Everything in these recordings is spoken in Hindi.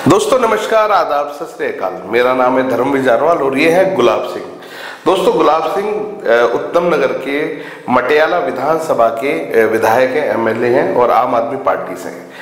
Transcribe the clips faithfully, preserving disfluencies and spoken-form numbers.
दोस्तों नमस्कार, आदाब, सत श्री अकाल। मेरा नाम है धर्मवीर जारवाल और ये है गुलाब सिंह। दोस्तों गुलाब सिंह उत्तम नगर के मटियाला विधानसभा के विधायक हैं, एमएलए हैं और आम आदमी पार्टी से हैं।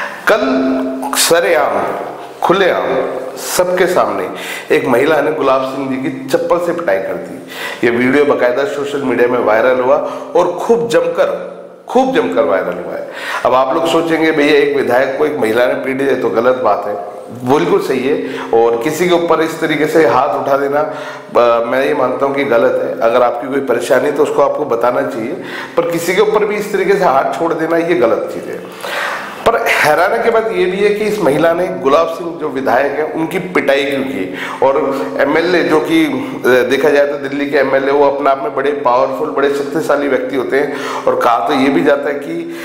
कल सरेआम खुलेआम सबके सामने एक महिला ने गुलाब सिंह जी की चप्पल से पिटाई कर दी। ये वीडियो बाकायदा सोशल मीडिया में वायरल हुआ और खूब जमकर खूब जमकर वायरल हुआ है। अब आप लोग सोचेंगे भैया एक विधायक को एक महिला ने पीट दिया तो गलत बात है। बिल्कुल सही है, और किसी के ऊपर इस तरीके से हाथ उठा देना आ, मैं ये मानता हूँ कि गलत है। अगर आपकी कोई परेशानी है तो उसको आपको बताना चाहिए, पर किसी के ऊपर भी इस तरीके से हाथ छोड़ देना ये गलत चीज़ है। पर हैरानी की बात ये भी है कि इस महिला ने गुलाब सिंह जो विधायक है उनकी पिटाई क्यों की। और एमएलए जो कि देखा जाए तो दिल्ली के एमएलए वो अपने आप में बड़े पावरफुल, बड़े शक्तिशाली व्यक्ति होते हैं। और कहा तो ये भी जाता है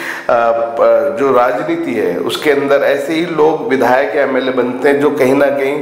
कि जो राजनीति है उसके अंदर ऐसे ही लोग विधायक या एमएलए बनते हैं जो कहीं ना कहीं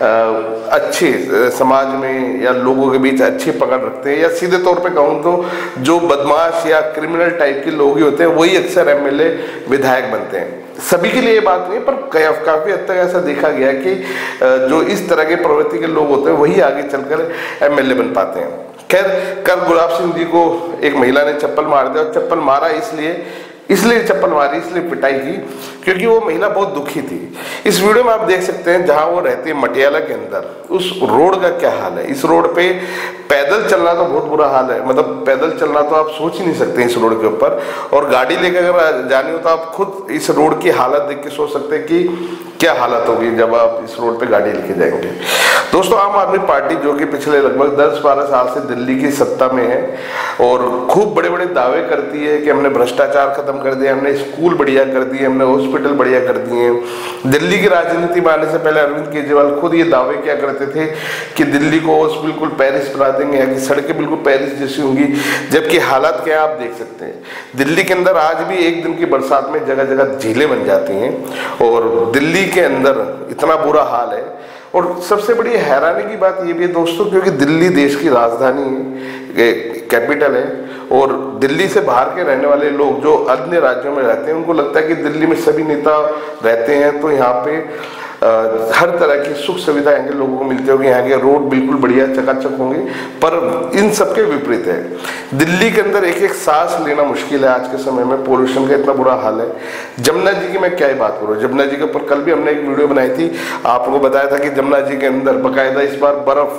अच्छे समाज में या लोगों के बीच अच्छी पकड़ रखते हैं, या सीधे तौर पर कहूँ तो जो बदमाश या क्रिमिनल टाइप के लोग ही होते हैं वही अक्सर एमएलए विधायक बनते हैं। सभी के लिए ये बात नहीं, पर काफी हद तक ऐसा देखा गया कि जो इस तरह के प्रवृत्ति के लोग होते हैं वही आगे चलकर एमएलए बन पाते हैं। खैर, कल गुलाब सिंह जी को एक महिला ने चप्पल मार दिया, और चप्पल मारा इसलिए इसलिए चप्पल मारी इसलिए पिटाई की क्योंकि वो महिला बहुत दुखी थी। इस वीडियो में आप देख सकते हैं जहां वो रहती है मटियाला के अंदर, उस रोड का क्या हाल है। इस रोड पे पैदल चलना तो बहुत बुरा हाल है, मतलब पैदल चलना तो आप सोच ही नहीं सकते इस रोड के ऊपर, और गाड़ी लेकर अगर जानी हो तो आप खुद इस रोड की हालत देख के सोच सकते हैं कि क्या हालत होगी जब आप इस रोड पे गाड़ी लेके जाएंगे। दोस्तों आम आदमी पार्टी जो कि पिछले लगभग दस बारह साल से दिल्ली की सत्ता में है और खूब बड़े बड़े दावे करती है कि हमने भ्रष्टाचार खत्म कर दिया, हमने स्कूल बढ़िया कर दिए, हमने हॉस्पिटल बढ़िया कर दिए। दिल्ली की राजनीति में आने से पहले अरविंद केजरीवाल खुद ये दावे क्या करते थे कि दिल्ली को बिल्कुल पेरिस बना देंगे, यहाँ की सड़कें बिल्कुल पेरिस जैसी होंगी, जबकि हालात क्या आप देख सकते हैं। दिल्ली के अंदर आज भी एक दिन की बरसात में जगह जगह झीलें बन जाती हैं और दिल्ली के अंदर इतना बुरा हाल है। और सबसे बड़ी हैरानी की बात ये भी है दोस्तों, क्योंकि दिल्ली देश की राजधानी है, कैपिटल है, और दिल्ली से बाहर के रहने वाले लोग जो अन्य राज्यों में रहते हैं उनको लगता है कि दिल्ली में सभी नेता रहते हैं तो यहाँ पे आ, हर तरह की सुख सुविधाएं के लोगों को मिलती होगी, यहाँ के रोड बिल्कुल बढ़िया चकाचक होंगे, पर इन सबके विपरीत है। दिल्ली के अंदर एक एक सांस लेना मुश्किल है आज के समय में, पोल्यूशन का इतना बुरा हाल है। जमुना जी की मैं क्या ही बात करूँ, जमुना जी के ऊपर कल भी हमने एक वीडियो बनाई थी, आपको बताया था कि जमुना जी के अंदर बाकायदा इस बार बर्फ,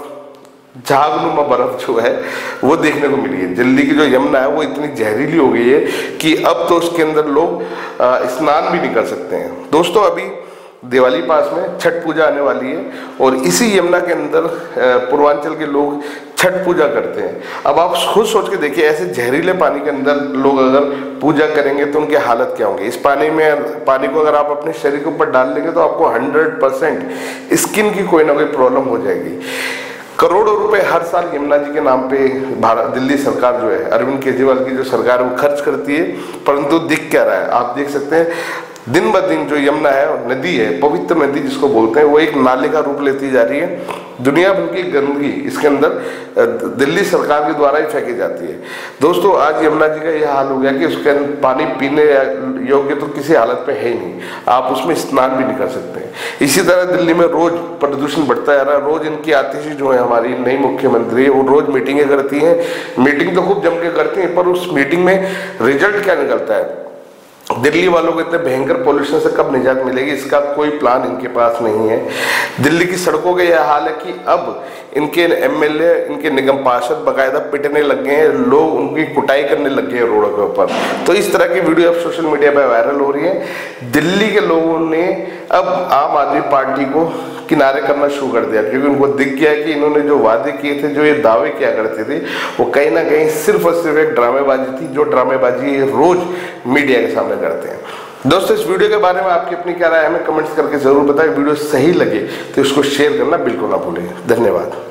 झागनुमा बर्फ जो है वो देखने को मिली है। दिल्ली की जो यमुना है वो इतनी जहरीली हो गई है कि अब तो उसके अंदर लोग स्नान भी नहीं कर सकते हैं। दोस्तों अभी दिवाली पास में छठ पूजा आने वाली है और इसी यमुना के अंदर पूर्वांचल के लोग छठ पूजा करते हैं। अब आप खुद सोच के देखिए, ऐसे जहरीले पानी के अंदर लोग अगर पूजा करेंगे तो उनकी हालत क्या होंगी। इस पानी में पानी को अगर आप अपने शरीर के ऊपर डाल लेंगे तो आपको हंड्रेड परसेंट स्किन की कोई ना कोई प्रॉब्लम हो जाएगी। करोड़ों रुपए हर साल यमुना जी के नाम पे भारत दिल्ली सरकार जो है, अरविंद केजरीवाल की जो सरकार है वो खर्च करती है, परंतु दिख क्या रहा है आप देख सकते हैं। दिन ब दिन जो यमुना है और नदी है, पवित्र नदी जिसको बोलते हैं, वो एक नाले का रूप लेती जा रही है। दुनिया भर की गंदगी इसके अंदर दिल्ली सरकार के द्वारा ही फेंकी जाती है। दोस्तों आज यमुना जी का यह हाल हो गया कि उसके पानी पीने योग्य तो किसी हालत में है ही नहीं, आप उसमें स्नान भी नहीं कर सकते। इसी तरह दिल्ली में रोज प्रदूषण बढ़ता जा रहा है। रोज इनकी आतिशी जो है हमारी नई मुख्यमंत्री है वो रोज मीटिंगें करती हैं, मीटिंग तो खूब जम के करती हैं, पर उस मीटिंग में रिजल्ट क्या निकलता है। दिल्ली वालों को इतने भयंकर पोल्यूशन से कब निजात मिलेगी इसका कोई प्लान इनके पास नहीं है। दिल्ली की सड़कों का यह हाल है कि अब इनके एमएलए, इनके निगम पार्षद बाकायदा पिटने लग गए हैं, लोग उनकी कुटाई करने लग गए हैं रोडों के ऊपर। तो इस तरह की वीडियो अब सोशल मीडिया पर वायरल हो रही है। दिल्ली के लोगों ने अब आम आदमी पार्टी को किनारे करना शुरू कर दिया, क्योंकि उनको दिख गया कि इन्होंने जो वादे किए थे, जो ये दावे किया करते थे, वो कहीं ना कहीं सिर्फ और सिर्फ एक ड्रामेबाजी थी, जो ड्रामेबाजी ये रोज मीडिया के सामने करते हैं। दोस्तों इस वीडियो के बारे में आपकी अपनी क्या राय है हमें कमेंट्स करके जरूर बताएं। वीडियो सही लगे तो इसको शेयर करना बिल्कुल ना भूलें। धन्यवाद।